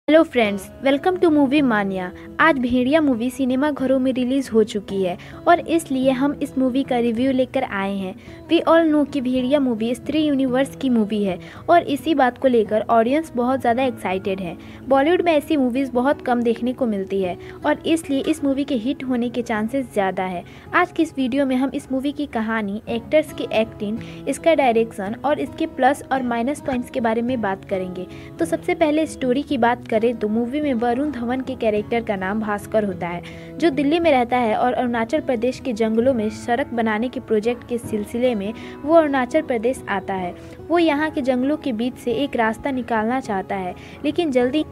Hello friends, welcome to movie mania. आज भेड़िया movie cinema घरों में रिलीज़ हो चुकी है और इसलिए हम इस मूवी का रिव्यू लेकर आए हैं। वी ऑल नो कि भेड़िया मूवी स्त्री यूनिवर्स की मूवी है और इसी बात को लेकर ऑडियंस बहुत ज़्यादा एक्साइटेड है। बॉलीवुड में ऐसी मूवीज़ बहुत कम देखने को मिलती है और इसलिए इस मूवी के हिट होने के चांसेस ज़्यादा है। आज की इस वीडियो में हम इस मूवी की कहानी, एक्टर्स की एक्टिंग, इसका डायरेक्शन और इसके प्लस और माइनस पॉइंट्स के बारे में बात करेंगे। तो सबसे पहले स्टोरी की बात करें तो मूवी में वरुण धवन के कैरेक्टर का नाम भास्कर होता है, जो दिल्ली में रहता है और अरुणाचल प्रदेश के जंगलों में सड़क बनाने के प्रोजेक्ट के सिलसिले में वो अरुणाचल प्रदेश आता है। वो यहाँ के जंगलों के बीच से एक रास्ता निकालना चाहता है, लेकिन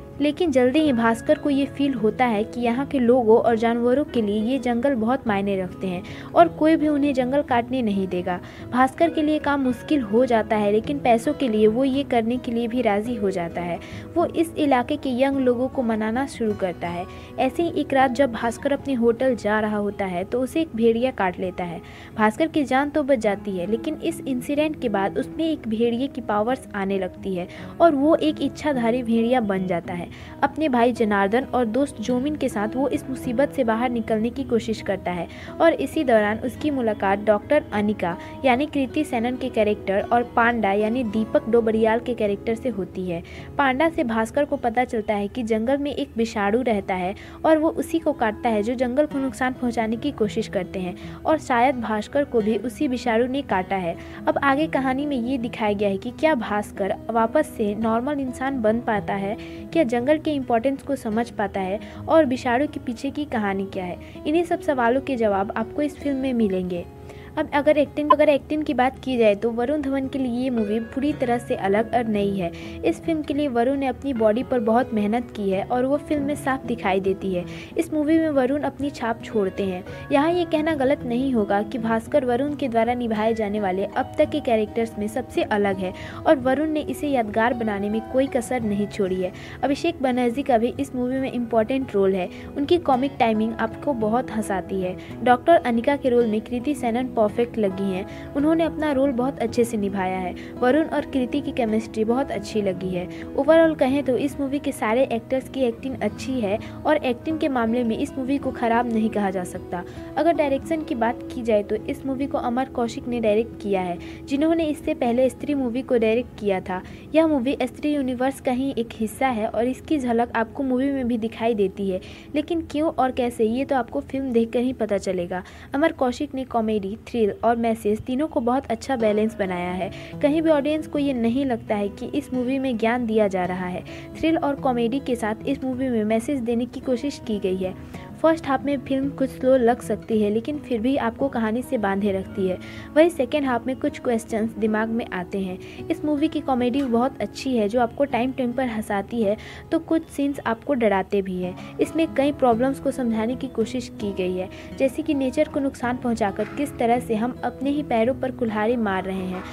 जल्दी ही भास्कर को ये फील होता है कि यहाँ के लोगों और जानवरों के लिए ये जंगल बहुत मायने रखते हैं और कोई भी उन्हें जंगल काटने नहीं देगा। भास्कर के लिए काम मुश्किल हो जाता है, लेकिन पैसों के लिए वो ये करने के लिए भी राजी हो जाता है। वो इस इलाके के यंग लोगों को मनाना शुरू करता है। ऐसे ही एक रात जब भास्कर अपने होटल जा रहा होता है तो उसे एक भेड़िया काट लेता है। भास्कर की जान तो बच जाती है, लेकिन इस इंसिडेंट के बाद उसमें एक भेड़िए की पावर्स आने लगती है और वो एक इच्छाधारी भेड़िया बन जाता है। अपने भाई जनार्दन और दोस्त जोमिन के साथ वो इस मुसीबत से बाहर निकलने की कोशिश करता है और इसी दौरान उसकी मुलाकात डॉक्टर अनिका यानी कृति सेनन के कैरेक्टर और पांडा यानी दीपक डोबरियाल के कैरेक्टर से होती है। पांडा से भास्कर को पता चलता है कि जंगल में एक विषाणु रहता है और वो उसी को काटता है जो जंगल को नुकसान पहुंचाने की कोशिश करते हैं और शायद भास्कर को भी उसी विषाणु ने काटा है। अब आगे कहानी में ये दिखाया गया है कि क्या भास्कर वापस से नॉर्मल इंसान बन पाता है, क्या जंगल के इम्पोर्टेंस को समझ पाता है और विषाणु के पीछे की कहानी क्या है। इन्हीं सब सवालों के जवाब आपको इस फिल्म में मिलेंगे। अब अगर एक्टिंग की बात की जाए तो वरुण धवन के लिए ये मूवी पूरी तरह से अलग और नई है। इस फिल्म के लिए वरुण ने अपनी बॉडी पर बहुत मेहनत की है और वो फिल्म में साफ दिखाई देती है। इस मूवी में वरुण अपनी छाप छोड़ते हैं। यहाँ ये कहना गलत नहीं होगा कि भास्कर वरुण के द्वारा निभाए जाने वाले अब तक के कैरेक्टर्स में सबसे अलग है और वरुण ने इसे यादगार बनाने में कोई कसर नहीं छोड़ी है। अभिषेक बनर्जी का भी इस मूवी में इम्पोर्टेंट रोल है। उनकी कॉमिक टाइमिंग आपको बहुत हंसाती है। डॉक्टर अनिका के रोल में कृति सेनन परफेक्ट लगी हैं। उन्होंने अपना रोल बहुत अच्छे से निभाया है। वरुण और कृति की केमिस्ट्री बहुत अच्छी लगी है। ओवरऑल कहें तो इस मूवी के सारे एक्टर्स की एक्टिंग अच्छी है और एक्टिंग के मामले में इस मूवी को खराब नहीं कहा जा सकता। अगर डायरेक्शन की बात की जाए तो इस मूवी को अमर कौशिक ने डायरेक्ट किया है, जिन्होंने इससे पहले स्त्री मूवी को डायरेक्ट किया था। यह मूवी स्त्री यूनिवर्स का ही एक हिस्सा है और इसकी झलक आपको मूवी में भी दिखाई देती है, लेकिन क्यों और कैसे ये तो आपको फिल्म देखकर ही पता चलेगा। अमर कौशिक ने कॉमेडी, थ्रिल और मैसेज तीनों को बहुत अच्छा बैलेंस बनाया है। कहीं भी ऑडियंस को ये नहीं लगता है कि इस मूवी में ज्ञान दिया जा रहा है। थ्रिल और कॉमेडी के साथ इस मूवी में मैसेज देने की कोशिश की गई है। फर्स्ट हाफ में फिल्म कुछ स्लो लग सकती है, लेकिन फिर भी आपको कहानी से बांधे रखती है। वही सेकेंड हाफ में कुछ क्वेश्चंस दिमाग में आते हैं। इस मूवी की कॉमेडी बहुत अच्छी है, जो आपको टाइम पर हंसाती है, तो कुछ सीन्स आपको डराते भी हैं। इसमें कई प्रॉब्लम्स को समझाने की कोशिश की गई है, जैसे कि नेचर को नुकसान पहुंचाकर किस तरह से हम अपने ही पैरों पर कुल्हाड़ी मार रहे हैं।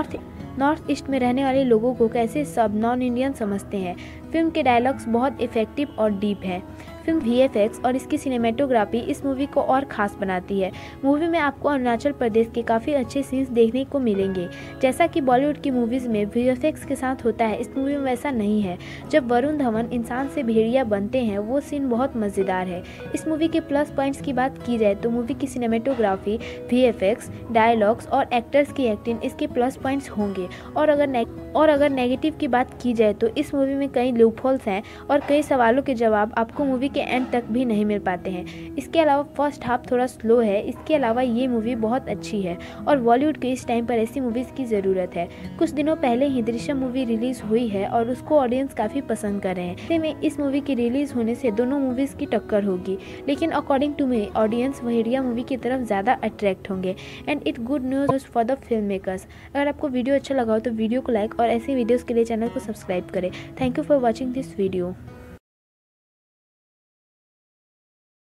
नॉर्थ ईस्ट में रहने वाले लोगों को कैसे सब नॉन इंडियन समझते हैं। फिल्म के डायलॉग्स बहुत इफेक्टिव और डीप हैं। फिल्म वीएफएक्स और इसकी सिनेमेटोग्राफी इस मूवी को और ख़ास बनाती है। मूवी में आपको अरुणाचल प्रदेश के काफ़ी अच्छे सीन्स देखने को मिलेंगे। जैसा कि बॉलीवुड की मूवीज़ में वीएफएक्स के साथ होता है, इस मूवी में वैसा नहीं है। जब वरुण धवन इंसान से भेड़िया बनते हैं, वो सीन बहुत मज़ेदार है। इस मूवी के प्लस पॉइंट्स की बात की जाए तो मूवी की सिनेमेटोग्राफी, वीएफएक्स, डायलॉग्स और एक्टर्स की एक्टिंग इसके प्लस पॉइंट्स होंगे। और अगर नेगेटिव की बात की जाए तो इस मूवी में कई लूपहोल्स हैं और कई सवालों के जवाब आपको मूवी के एंड तक भी नहीं मिल पाते हैं। इसके अलावा फर्स्ट हाफ थोड़ा स्लो है। इसके अलावा ये मूवी बहुत अच्छी है और बॉलीवुड के इस टाइम पर ऐसी मूवीज़ की ज़रूरत है। कुछ दिनों पहले ही दृश्यम मूवी रिलीज़ हुई है और उसको ऑडियंस काफ़ी पसंद कर रहे हैं। ऐसे में इस मूवी के रिलीज़ होने से दोनों मूवीज़ की टक्कर होगी, लेकिन according to me audience Bhediya movie की तरफ ज़्यादा अट्रैक्ट होंगे and it good news for the film makers. अगर आपको वीडियो अच्छा लगा हो तो वीडियो को लाइक और ऐसे वीडियोज़ के लिए चैनल को सब्सक्राइब करें। Thank you for watching this video.